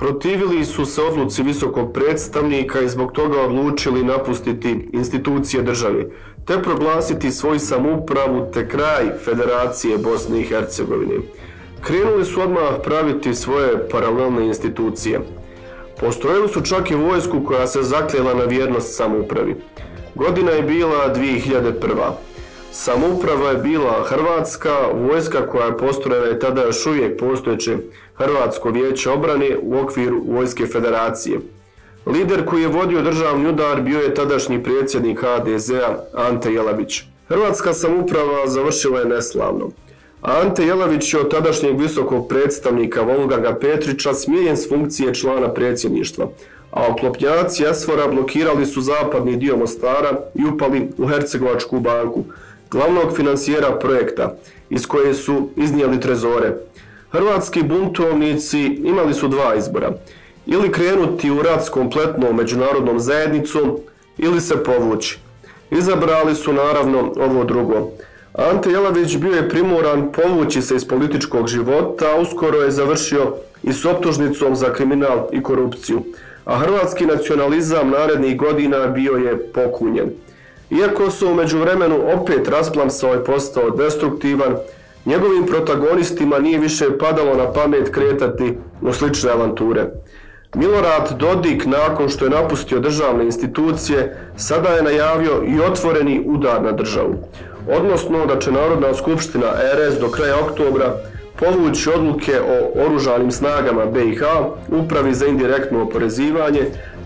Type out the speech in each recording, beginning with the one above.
Protivili su se odluci visokog predstavnika i zbog toga odlučili napustiti institucije države, te proglasiti svoju samoupravu te kraj Federacije Bosne i Hercegovine. Krenuli su odmah praviti svoje paralelne institucije. Postrojili su čak i vojsku koja se zakljela na vjernost samoupravi. Godina je bila 2001. Samouprava je bila Hrvatska, vojska koja je postrojena je tada još uvijek postojeće Hrvatsko vijeće obrane u okviru Vojske Federacije. Lider koji je vodio državni udar bio je tadašnji predsjednik HDZ-a Ante Jelavić. Hrvatska samouprava završila je neslavno. Ante Jelavić je od tadašnjeg visokog predstavnika Wolfganga Petrića smijenjen s funkcije člana predsjedništva, a oklopnjaci SFOR-a blokirali su zapadni dio Mostara i upali u Hercegovačku banku, glavnog financijera projekta, iz koje su iznijeli trezore. Hrvatski buntovnici imali su dva izbora: ili krenuti u rat s kompletnom međunarodnom zajednicom ili se povući. Izabrali su naravno ovo drugo. Ante Jelavić bio je primoran povući se iz političkog života, a uskoro je završio i s optužnicom za kriminal i korupciju, a hrvatski nacionalizam narednih godina bio je pokunjen. Iako se u međuvremenu opet rasplamsao i postao destruktivan, njegovim protagonistima nije više padalo na pamet kretati u slične avanture. Milorad Dodik, nakon što je napustio državne institucije, sada je najavio i otvoreni udar na državu, odnosno da će Narodna skupština RS do kraja oktobra povući odluke o oružanim snagama BiH, Upravi za indirektno oporezivanje,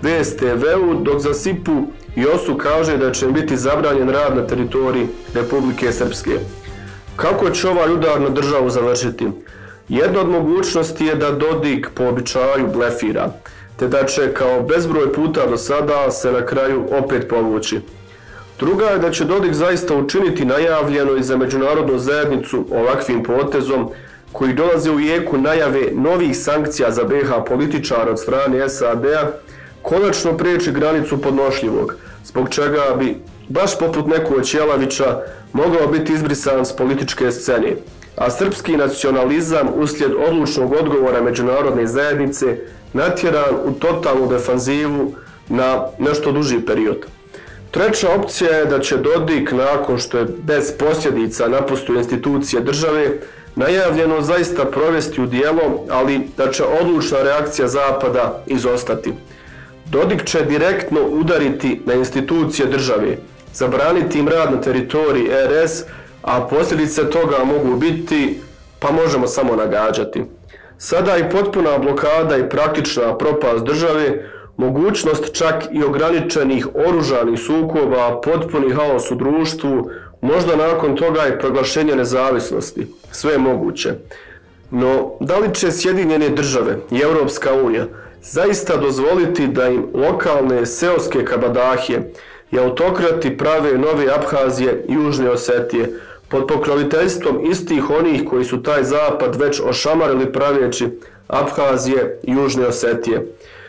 VSTV-u, dok za SIP-u i OS-u kaže da će biti zabranjen rad na teritoriji Republike Srpske. Kako će ovaj udar na državu završiti? Jedna od mogućnosti je da Dodik po običaju blefira, te da će kao bezbroj puta do sada se na kraju opet povući. Druga je da će Dodik zaista učiniti najavljeno i za međunarodnu zajednicu ovakvim potezom koji dolaze u jeku najave novih sankcija za BiH političara od strane SAD-a, konačno prijeći granicu podnošljivog, zbog čega bi, baš poput nekog Jelavića, mogao biti izbrisan s političke scene, a srpski nacionalizam uslijed odlučnog odgovora međunarodne zajednice natjeran u totalnu defanzivu na nešto duži period. Treća opcija je da će Dodik, nakon što je bez posljedica napustio institucije države, najavljeno zaista provesti u djelo, ali da će odlučna reakcija Zapada izostati. Dodik će direktno udariti na institucije države, zabraniti im rad na teritoriji RS, a posljedice toga mogu biti, pa možemo samo nagađati. Sada i potpuna blokada i praktična propast države, mogućnost čak i ograničenih oružanih sukoba, potpuni haos u društvu, možda nakon toga i proglašenje nezavisnosti. Sve je moguće. No, da li će Sjedinjene države i Europska unija zaista dozvoliti da im lokalne seoske kabadahije i autokrati prave nove Abhazije i Južne Osetije pod pokroviteljstvom istih onih koji su taj zapad već ošamarili praveći Abhazije i Južne Osetije?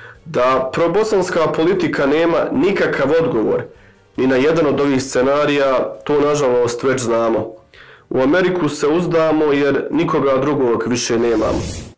Da probosanska politika nema nikakav odgovor ni na jedan od ovih scenarija, to nažalost već znamo. U Ameriku se uzdamo jer nikoga drugog više nemamo.